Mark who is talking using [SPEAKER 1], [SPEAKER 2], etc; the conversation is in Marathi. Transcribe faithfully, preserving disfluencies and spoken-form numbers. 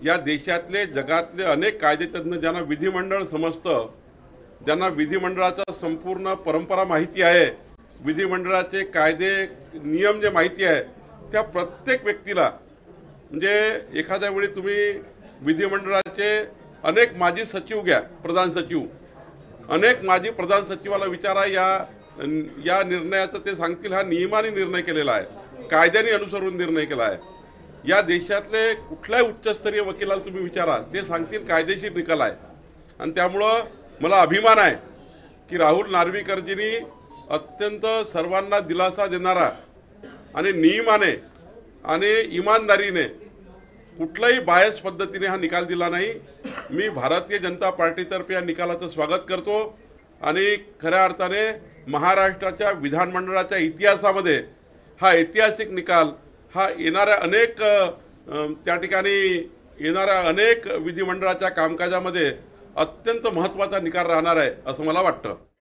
[SPEAKER 1] या देशातले जगातले अनेक कायदेतज्ञ ज्यांना विधिमंडळ समजतं, ज्यांना विधिमंडळाचा संपूर्ण परंपरा माहिती आहे, विधिमंडळाचे कायदे नियम जे माहिती आहे, त्या प्रत्येक व्यक्तीला म्हणजे एखाद्या वेळी तुम्ही विधिमंडळाचे अनेक माजी सचिव घ्या, प्रधान सचिव, अनेक माजी प्रधान सचिवाला विचारा, या या निर्णयाचं ते सांगतील हा नियमाने निर्णय केलेला आहे, कायद्याने अनुसरून निर्णय केला आहे। या देशातले कुठल्याही उच्चस्तरीय वकिलाला तुम्ही विचारा, ते सांगतील कायदेशीर निकाल आहे। आणि त्यामुळं मला अभिमान आहे की राहुल नार्वेकरजींनी अत्यंत सर्वांना दिलासा देणारा आणि नियमाने आणि इमानदारीने कुठल्याही बायस पद्धतीने हा निकाल दिला नाही। मी भारतीय जनता पार्टीतर्फे या निकालाचं स्वागत करतो आणि खऱ्या अर्थाने महाराष्ट्राच्या विधानमंडळाच्या इतिहासामध्ये हा ऐतिहासिक निकाल हा येणाऱ्या अनेक त्या ठिकाणी येणाऱ्या अनेक विधिमंडळाच्या कामकाजामध्ये अत्यंत महत्त्वाचा निकाल राहणार आहे असं मला वाटतं।